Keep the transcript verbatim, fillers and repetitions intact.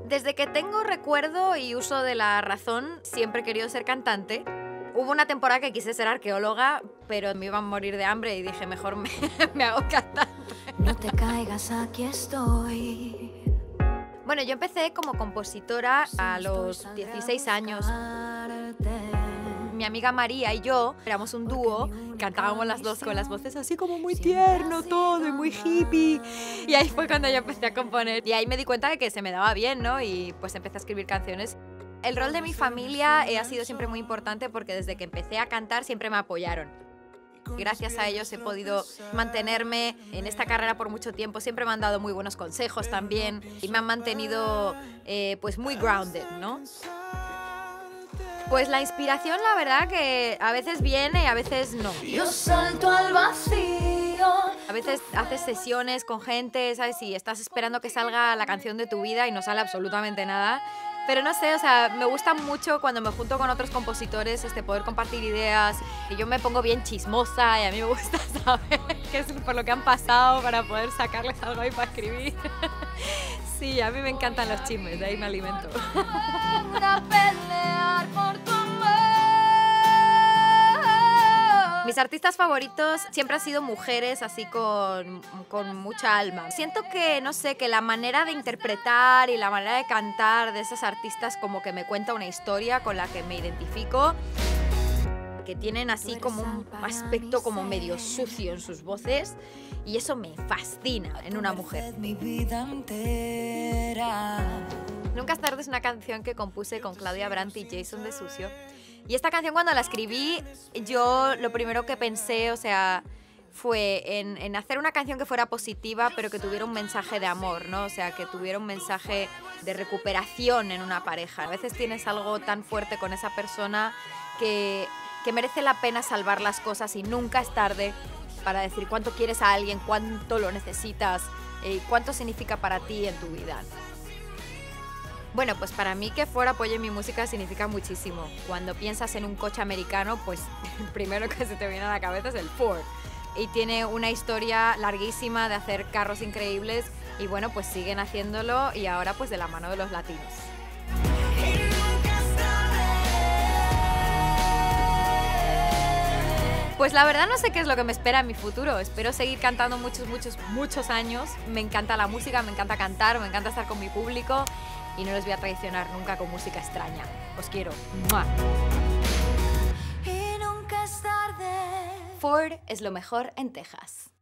Desde que tengo recuerdo y uso de la razón, siempre he querido ser cantante. Hubo una temporada que quise ser arqueóloga, pero me iba a morir de hambre y dije, mejor me, me hago cantante. No te caigas, aquí estoy. Bueno, yo empecé como compositora a los dieciséis años. Mi amiga María y yo éramos un dúo, cantábamos las dos con las voces así como muy tierno todo y muy hippie. Y ahí fue cuando yo empecé a componer. Y ahí me di cuenta de que se me daba bien, ¿no? Y pues empecé a escribir canciones. El rol de mi familia eh, ha sido siempre muy importante porque desde que empecé a cantar siempre me apoyaron. Gracias a ellos he podido mantenerme en esta carrera por mucho tiempo. Siempre me han dado muy buenos consejos también y me han mantenido eh, pues muy grounded, ¿no? Pues la inspiración, la verdad, que a veces viene y a veces no. Yo salto al vacío. A veces haces sesiones con gente, ¿sabes? Y estás esperando que salga la canción de tu vida y no sale absolutamente nada. Pero no sé, o sea, me gusta mucho cuando me junto con otros compositores este, poder compartir ideas. Y yo me pongo bien chismosa y a mí me gusta saber qué es por lo que han pasado para poder sacarles algo ahí para escribir. Sí, a mí me encantan los chismes, de ahí me alimento. Mis artistas favoritos siempre han sido mujeres así con, con mucha alma. Siento que, no sé, que la manera de interpretar y la manera de cantar de esas artistas como que me cuenta una historia con la que me identifico. Que tienen así como un aspecto como medio sucio en sus voces y eso me fascina en una mujer. Nunca es tarde es una canción que compuse con Claudia Brandt y Jason de Sucio. Y esta canción cuando la escribí, yo lo primero que pensé, o sea, fue en, en hacer una canción que fuera positiva, pero que tuviera un mensaje de amor, ¿no? O sea, que tuviera un mensaje de recuperación en una pareja. A veces tienes algo tan fuerte con esa persona que, que merece la pena salvar las cosas y nunca es tarde para decir cuánto quieres a alguien, cuánto lo necesitas y eh, cuánto significa para ti en tu vida. Bueno, pues para mí que Ford apoye mi música significa muchísimo. Cuando piensas en un coche americano, pues el primero que se te viene a la cabeza es el Ford. Y tiene una historia larguísima de hacer carros increíbles y bueno, pues siguen haciéndolo y ahora pues de la mano de los latinos. Pues la verdad no sé qué es lo que me espera en mi futuro. Espero seguir cantando muchos, muchos, muchos años. Me encanta la música, me encanta cantar, me encanta estar con mi público y no les voy a traicionar nunca con música extraña. Os quiero. ¡Mua! Y nunca es tarde. Ford es lo mejor en Texas.